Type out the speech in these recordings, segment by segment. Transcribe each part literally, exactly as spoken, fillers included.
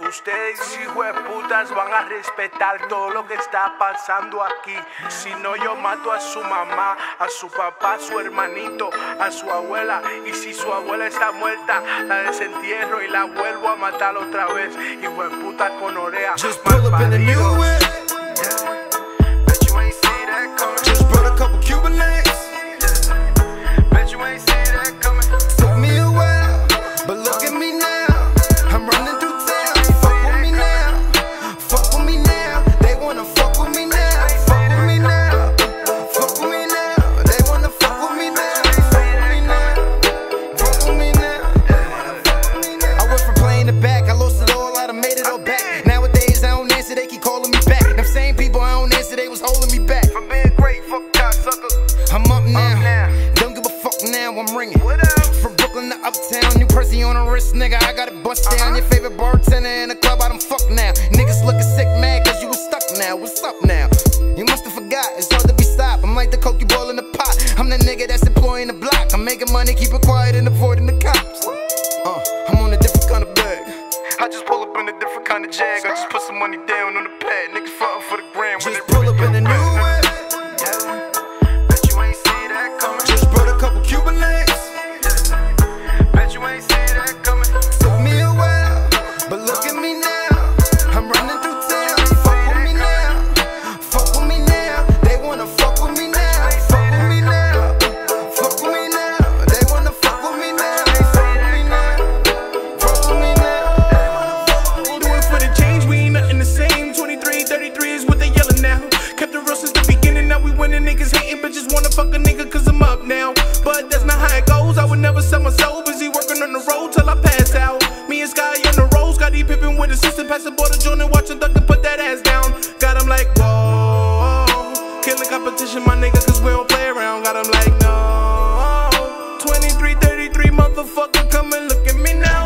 Ustedes, hijos de putas, van a respetar todo lo que está pasando aquí. Si no, yo mato a su mamá, a su papá, a su hermanito, a su abuela. Y si su abuela está muerta, la desentierro y la vuelvo a matar otra vez. Hijo de puta con orea. Just pull up in the new whip. Bet you ain't see that coming. Just brought a couple Cuban links. Bet you ain't see that coming. Took me a while, but look at me now. I'm running through town. Fuck with me now. Fuck with me now. They wanna fuck with me now. Fuck with me now. Fuck with me now. They wanna fuck with me now. Fuck with me now. Fuck with me now. I went from playing the back. I lost it all. I done made it all back. Nowadays I don't answer. They keep calling me back. Them same people I don't answer. They was holding me back. For being great, fuck cocksucker. I'm up now. Don't give a fuck now. I'm ringing. From Brooklyn to Uptown, new Percy on the wrist, nigga. I got it bust down. Your favorite bartender in the club, I done fuck now. Niggas looking sick, mad, cause you was stuck now. What's up now? You must have forgot, it's hard to be stopped. I'm like the coke you boil in the pot. I'm the nigga that's employing the block. I'm making money, keep it quiet, and avoiding the cops. Uh, I'm on a different kind of bag. I just pull up in a different kind of jag. I just put some money down on the pad. Niggas frontin' for the gram. Just pull up in a new whip. Bet you ain't see that coming. Just brought a couple Cuban links. Bet you ain't see that coming. Took me a while, but look at me now. I'm running through town. Fuck with me now. Fuck with me now. They wanna fuck with me now. Fuck with me now. Fuck with me now. They wanna fuck with me now. Fuck with me now. Fuck with me now. Do it for the change, we ain't nothing the same. twenty-three, thirty-three is what they yelling now. Kept it real since the beginning, now we winning. Niggas hating, bitches wanna fuck a nigga cause I'm up now. But that's not how it goes, I would never sell my soul. Busy working on the road till I pass out. Me and Sky on the road, Scotty pippin' with assistant. Pass the border joint and watching Thunder put that ass down. Got him like, whoa. Killing competition, my nigga, cause we don't play around. Got him like, no. twenty-three, thirty-three, motherfucker, come and look at me now.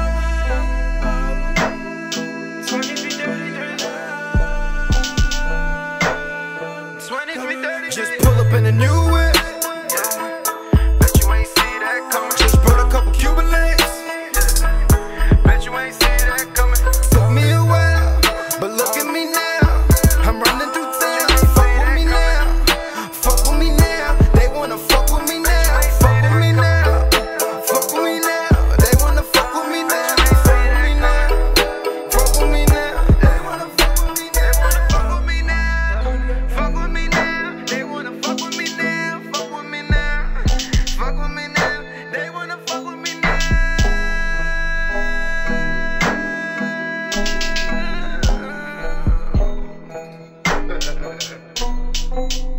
Just pull up in a new whip. Bet you ain't see that coming. Just brought a couple Cuban links. Bet you ain't see that coming. Took me a while, but look at me now. I'm running through town. Fuck with me now. Fuck with me now. They wanna fuck with me now. Fuck with me now. Fuck with me now. They wanna fuck with me now. Fuck with me now. Fuck with me now. They wanna fuck with me now. Fuck with me now. Fuck with me now. They wanna fuck with me now. Fuck with me now. Fuck with me now. They wanna fuck with me now.